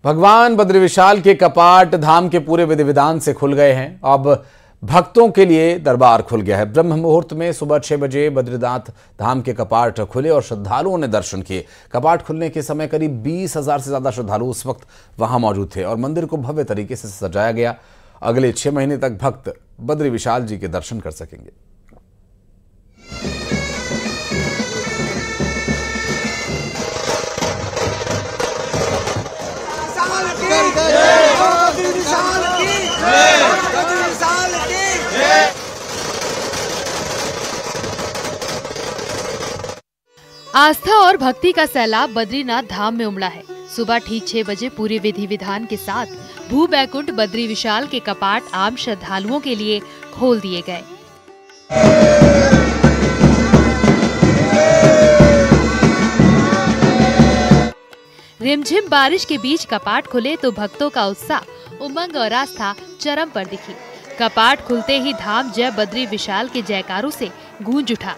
भगवान बद्री विशाल के कपाट धाम के पूरे विधि विधान से खुल गए हैं। अब भक्तों के लिए दरबार खुल गया है। ब्रह्म मुहूर्त में सुबह 6 बजे बद्रीनाथ धाम के कपाट खुले और श्रद्धालुओं ने दर्शन किए। कपाट खुलने के समय करीब 20,000 से ज्यादा श्रद्धालु उस वक्त वहां मौजूद थे और मंदिर को भव्य तरीके से सजाया गया। अगले 6 महीने तक भक्त बद्री विशाल जी के दर्शन कर सकेंगे। आस्था और भक्ति का सैलाब बद्रीनाथ धाम में उमड़ा है। सुबह ठीक 6 बजे पूरे विधि विधान के साथ भू बैकुंठ बद्री विशाल के कपाट आम श्रद्धालुओं के लिए खोल दिए गए। रिमझिम बारिश के बीच कपाट खुले तो भक्तों का उत्साह, उमंग और आस्था चरम पर दिखी। कपाट खुलते ही धाम जय बद्री विशाल के जयकारों से गूंज उठा।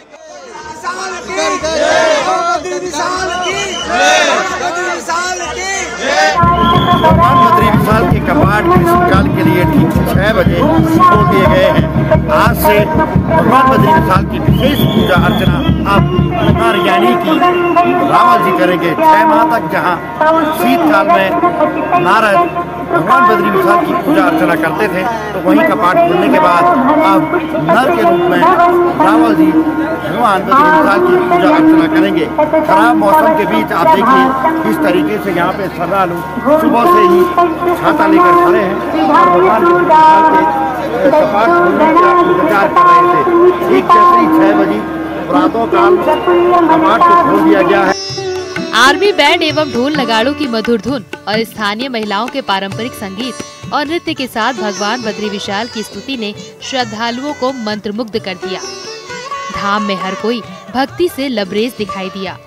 भगवान बद्री विशाल के कपाट ग्रीष्मकाल के लिए ठीक 6 बजे खोल दिए गए हैं। आज से भगवान बद्री विशाल की विशेष पूजा अर्चना अब यानी कि रावल जी करेंगे। 6 माह तक जहां शीतकाल में नारद भगवान बद्री विशाल की पूजा अर्चना करते थे, तो वहीं कपाट खुलने के बाद अब नर के रूप में रावल जी भगवान बद्री विशाल की पूजा अर्चना करेंगे। खराब मौसम के बीच आप देखिए किस तरीके से यहाँ पे श्रद्धालु सुबह से ही छाता लेकर खड़े हैं और भगवान बद्री विशाल के कपाट खुलने का इंतजार कर रहे थे। ठीक जैसे ही 6 बजे प्रातः काल कपाट को खोल दिया गया है। आर्मी बैंड एवं ढोल नगाड़ों की मधुर धुन और स्थानीय महिलाओं के पारंपरिक संगीत और नृत्य के साथ भगवान बद्री विशाल की स्तुति ने श्रद्धालुओं को मंत्रमुग्ध कर दिया। धाम में हर कोई भक्ति से लबरेज दिखाई दिया।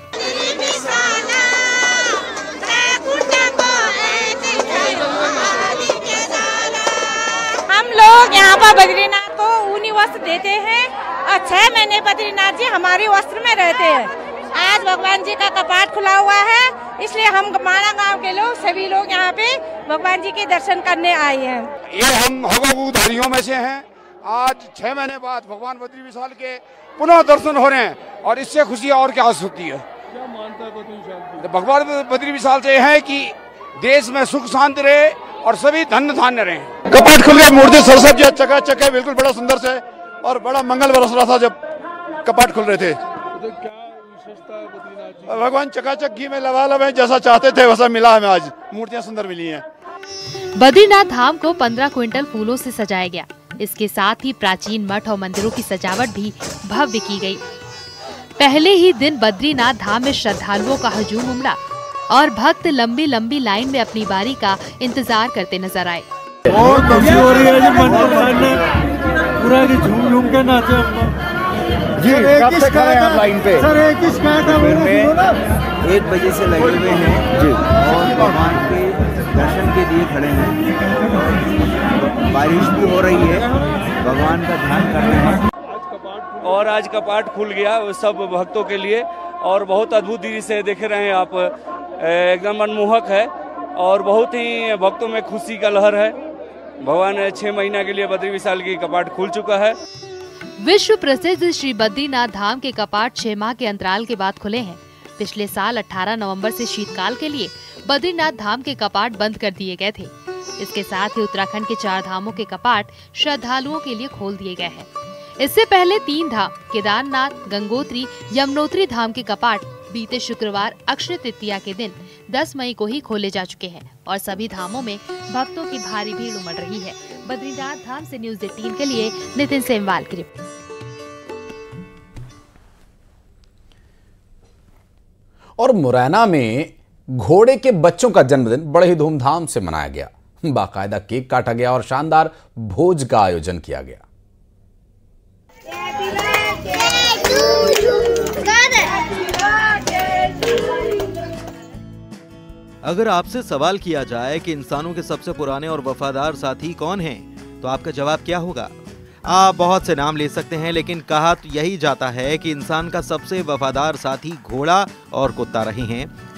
हम लोग यहाँ पर बद्रीनाथ को ऊनी वस्त्र देते हैं और 6 महीने बद्रीनाथ जी हमारे वस्त्र में रहते हैं। आज भगवान जी का कपाट खुला हुआ है, इसलिए हम माणा गांव के लोग सभी लोग यहाँ पे भगवान जी के दर्शन करने आए हैं। ये हम हवोधारियों में से हैं। आज 6 महीने बाद भगवान बद्री विशाल के पुनः दर्शन हो रहे हैं और इससे खुशी और क्या होती है। क्या मानता है बद्री विशाल? भगवान बद्री विशाल से है कि देश में सुख शांति रहे और सभी धन्य धान्य रहे। कपाट खुल गया, मूर्ति सरस्वती जी चकाचक है, बिल्कुल बड़ा सुंदर से और बड़ा मंगल बरस रहा था जब कपाट खुल रहे थे। भगवान चकाचक घी में लबालब है, जैसा चाहते थे वैसा मिला हमें। आज मूर्तियां सुंदर मिली हैं। बद्रीनाथ धाम को 15 क्विंटल फूलों से सजाया गया। इसके साथ ही प्राचीन मठ और मंदिरों की सजावट भी भव्य की गई। पहले ही दिन बद्रीनाथ धाम में श्रद्धालुओं का हजूम उमड़ा और भक्त लंबी लंबी लाइन में अपनी बारी का इंतजार करते नजर आए। बहुत खुशी हो रही है जी, पूरा झूम झूम के नाचे जी। कब से खड़े हैं आप लाइन पे? सर 1 बजे से लगे हुए हैं जी और भगवान के दर्शन के लिए खड़े हैं। बारिश भी हो रही है, भगवान का ध्यान कर रहे हैं। और आज कपाट खुल गया सब भक्तों के लिए और बहुत अद्भुत दृश्य से देख रहे हैं आप। एकदम मनमोहक है और बहुत ही भक्तों में खुशी का लहर है। भगवान 6 महीना के लिए बद्री विशाल की कपाट खुल चुका है। विश्व प्रसिद्ध श्री बद्रीनाथ धाम के कपाट 6 माह के अंतराल के बाद खुले हैं। पिछले साल 18 नवंबर से शीतकाल के लिए बद्रीनाथ धाम के कपाट बंद कर दिए गए थे। इसके साथ ही उत्तराखंड के 4 धामों के कपाट श्रद्धालुओं के लिए खोल दिए गए हैं। इससे पहले 3 धाम केदारनाथ, गंगोत्री, यमुनोत्री धाम के कपाट बीते शुक्रवार अक्षय तृतीया के दिन 10 मई को ही खोले जा चुके हैं और सभी धामों में भक्तों की भारी भीड़ उमड़ रही है। बद्रीनाथ धाम से न्यूज़ 18 के लिए नितिन सेमवाल की रिपोर्ट। और मुरैना में घोड़े के बच्चों का जन्मदिन बड़े ही धूमधाम से मनाया गया। बाकायदा केक काटा गया और शानदार भोज का आयोजन किया गया। अगर आपसे सवाल किया जाए कि इंसानों के सबसे पुराने और वफादार साथी कौन हैं, तो आपका जवाब क्या होगा? आप बहुत से नाम ले सकते हैं, लेकिन कहा तो यही जाता है कि इंसान का सबसे वफादार साथी घोड़ा और कुत्ता रहे हैं।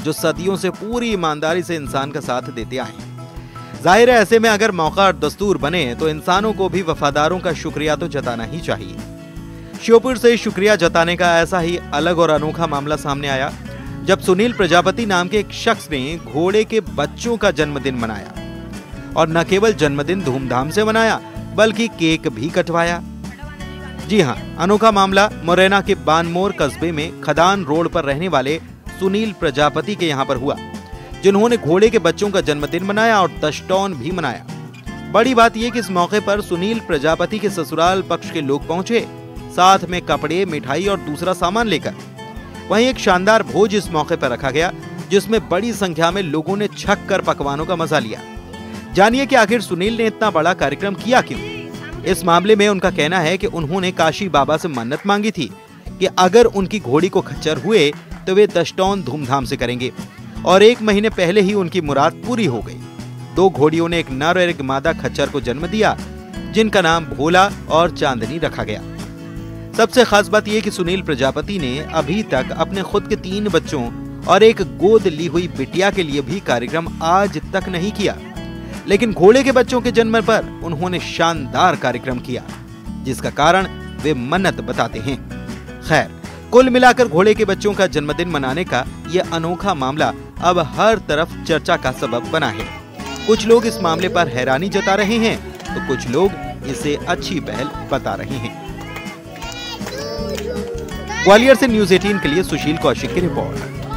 जो सदियों से पूरी ईमानदारी से इंसान का साथ देते आए हैं। जाहिर है ऐसे में अगर मौका और दस्तूर बने तो इंसानों को भी वफादारों का शुक्रिया तो जताना ही चाहिए। श्योपुर से शुक्रिया जताने का ऐसा ही अलग और अनोखा मामला सामने आया जब सुनील प्रजापति नाम के एक शख्स ने घोड़े के बच्चों का जन्मदिन मनाया और न केवल जन्मदिन धूमधाम से मनाया बल्कि केक भी कटवाया। जी हां, अनोखा मामला मुरैना के बानमोर कस्बे में खदान रोड पर रहने वाले सुनील प्रजापति के यहाँ पर हुआ, जिन्होंने घोड़े के बच्चों का जन्मदिन मनाया और दशटौन भी मनाया। बड़ी बात यह कि इस मौके पर सुनील प्रजापति के ससुराल पक्ष के लोग पहुंचे, साथ में कपड़े, मिठाई और दूसरा सामान लेकर। वहीं एक शानदार भोज इस मौके पर रखा गया जिसमें बड़ी संख्या में लोगों ने छक कर पकवानों का मजा लिया। जानिए कि आखिर सुनील ने इतना बड़ा कार्यक्रम किया क्यों। इस मामले में उनका कहना है कि उन्होंने काशी बाबा से मन्नत मांगी थी कि अगर उनकी घोड़ी को खच्चर हुए तो वे दशटौन धूमधाम से करेंगे और 1 महीने पहले ही उनकी मुराद पूरी हो गई। 2 घोड़ियों ने एक नर और एक मादा खच्चर को जन्म दिया जिनका नाम भोला और चांदनी रखा गया। सबसे खास बात यह कि सुनील प्रजापति ने अभी तक अपने खुद के 3 बच्चों और एक गोद ली हुई बिटिया के लिए भी कार्यक्रम आज तक नहीं किया, लेकिन घोड़े के बच्चों के जन्म पर उन्होंने शानदार कार्यक्रम किया जिसका कारण वे मन्नत बताते हैं। खैर, कुल मिलाकर घोड़े के बच्चों का जन्मदिन मनाने का यह अनोखा मामला अब हर तरफ चर्चा का सबब बना है। कुछ लोग इस मामले पर हैरानी जता रहे हैं तो कुछ लोग इसे अच्छी पहल बता रहे हैं। ग्वालियर से न्यूज़ 18 के लिए सुशील कौशिक की रिपोर्ट।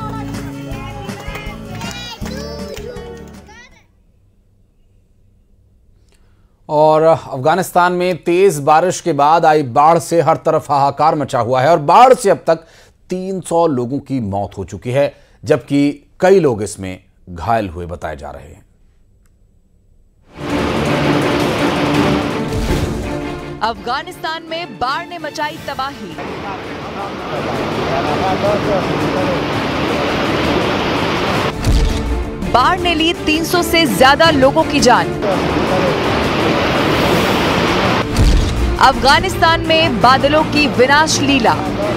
और अफगानिस्तान में तेज बारिश के बाद आई बाढ़ से हर तरफ हाहाकार मचा हुआ है और बाढ़ से अब तक 300 लोगों की मौत हो चुकी है, जबकि कई लोग इसमें घायल हुए बताए जा रहे हैं। अफगानिस्तान में बाढ़ ने मचाई तबाही। बाढ़ ने ली 300 से ज्यादा लोगों की जान। अफगानिस्तान में बादलों की विनाश लीला।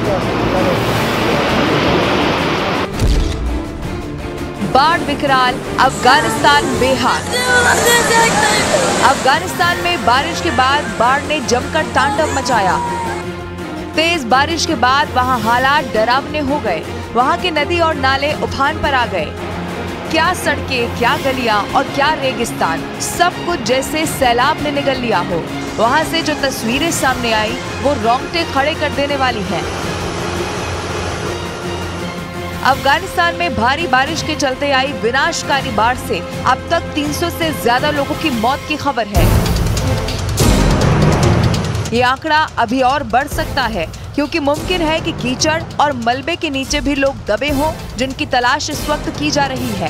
बाढ़ विकराल, अफगानिस्तान बेहाल। अफगानिस्तान में बारिश के बाद बाढ़ ने जमकर तांडव मचाया। तेज बारिश के बाद वहां हालात डरावने हो गए। वहां के नदी और नाले उफान पर आ गए। क्या सड़कें, क्या गलियां और क्या रेगिस्तान, सब कुछ जैसे सैलाब ने निगल लिया हो। वहां से जो तस्वीरें सामने आई वो रोंगटे खड़े कर देने वाली हैं। अफगानिस्तान में भारी बारिश के चलते आई विनाशकारी बाढ़ से अब तक 300 से ज्यादा लोगों की मौत की खबर है। ये आंकड़ा अभी और बढ़ सकता है क्योंकि मुमकिन है कि कीचड़ और मलबे के नीचे भी लोग दबे हों, जिनकी तलाश इस वक्त की जा रही है।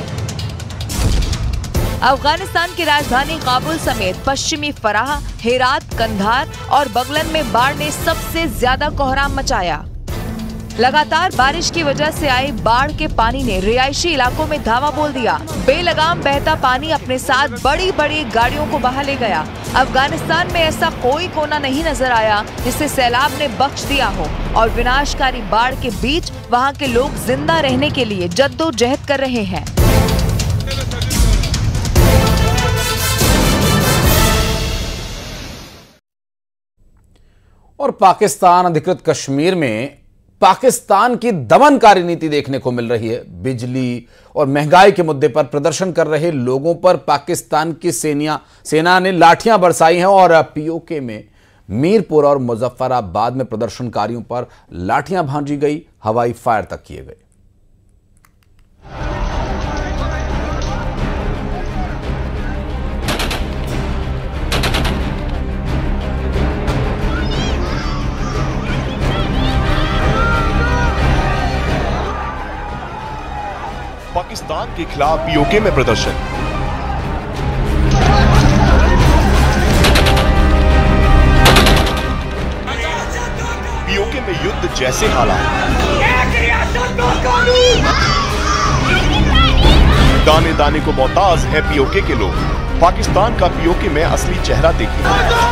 अफगानिस्तान की राजधानी काबुल समेत पश्चिमी फराह, हेरात, कंधार और बगलन में बाढ़ ने सबसे ज्यादा कोहराम मचाया। लगातार बारिश की वजह से आई बाढ़ के पानी ने रिहायशी इलाकों में धावा बोल दिया। बेलगाम बहता पानी अपने साथ बड़ी बड़ी गाड़ियों को बहा ले गया। अफगानिस्तान में ऐसा कोई कोना नहीं नजर आया जिसे सैलाब ने बख्श दिया हो और विनाशकारी बाढ़ के बीच वहां के लोग जिंदा रहने के लिए जद्दोजहद कर रहे हैं। और पाकिस्तान अधिकृत कश्मीर में पाकिस्तान की दमनकारी नीति देखने को मिल रही है। बिजली और महंगाई के मुद्दे पर प्रदर्शन कर रहे लोगों पर पाकिस्तान की सेना ने लाठियां बरसाई हैं और पीओके में मीरपुर और मुजफ्फराबाद में प्रदर्शनकारियों पर लाठियां भांजी गई, हवाई फायर तक किए गए। पाकिस्तान के खिलाफ पीओके में प्रदर्शन। पीओके में युद्ध जैसे हालात। दाने दाने को मोहताज है पीओके के लोग। पाकिस्तान का पीओके में असली चेहरा देखिए।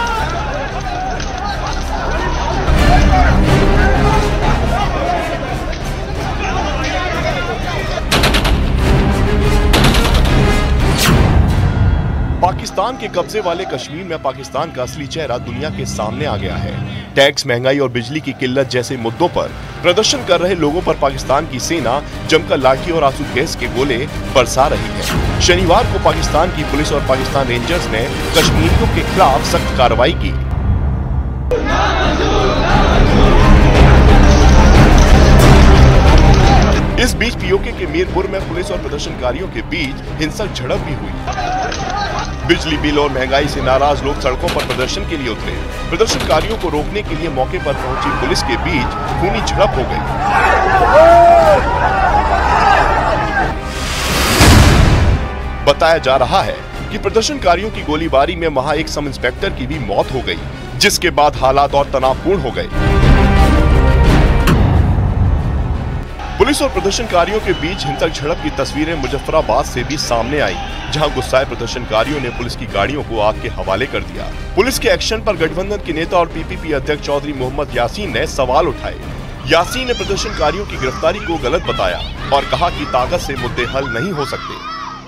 पाकिस्तान के कब्जे वाले कश्मीर में पाकिस्तान का असली चेहरा दुनिया के सामने आ गया है। टैक्स, महंगाई और बिजली की किल्लत जैसे मुद्दों पर प्रदर्शन कर रहे लोगों पर पाकिस्तान की सेना जमकर लाठी और आंसू गैस के गोले बरसा रही है। शनिवार को पाकिस्तान की पुलिस और पाकिस्तान रेंजर्स ने कश्मीरियों के खिलाफ सख्त कार्रवाई की। इस बीच पीओके के मीरपुर में पुलिस और प्रदर्शनकारियों के बीच हिंसक झड़प भी हुई। बिजली बिल और महंगाई से नाराज लोग सड़कों पर प्रदर्शन के लिए उतरे। प्रदर्शनकारियों को रोकने के लिए मौके पर पहुंची पुलिस के बीच खूनी झड़प हो गई। बताया जा रहा है कि प्रदर्शनकारियों की गोलीबारी में वहां एक सब इंस्पेक्टर की भी मौत हो गई, जिसके बाद हालात और तनावपूर्ण हो गए। पुलिस और प्रदर्शनकारियों के बीच हिंसक झड़प की तस्वीरें मुजफ्फराबाद से भी सामने आई, जहां गुस्साए प्रदर्शनकारियों ने पुलिस की गाड़ियों को आग के हवाले कर दिया। पुलिस के एक्शन पर गठबंधन के नेता और पीपीपी अध्यक्ष चौधरी मोहम्मद यासीन ने सवाल उठाए। यासीन ने प्रदर्शनकारियों की गिरफ्तारी को गलत बताया और कहा कि ताकत से मुद्दे हल नहीं हो सकते।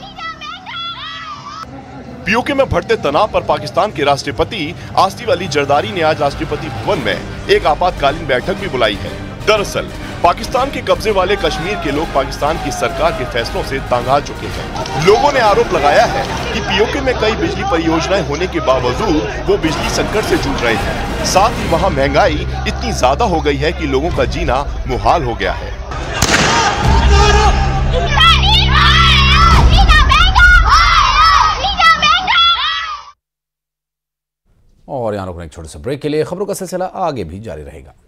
पीओके में बढ़ते तनाव पर पाकिस्तान के राष्ट्रपति आसिफ अली जरदारी ने आज राष्ट्रपति भवन में एक आपातकालीन बैठक भी बुलाई है। दरअसल पाकिस्तान के कब्जे वाले कश्मीर के लोग पाकिस्तान की सरकार के फैसलों से तंग आ चुके हैं। लोगों ने आरोप लगाया है कि पीओके में कई बिजली परियोजनाएं होने के बावजूद वो बिजली संकट से जूझ रहे हैं। साथ ही वहां महंगाई इतनी ज्यादा हो गई है कि लोगों का जीना मुहाल हो गया है। और यहाँ रुकने एक छोटे से ब्रेक के लिए खबरों का सिलसिला आगे भी जारी रहेगा।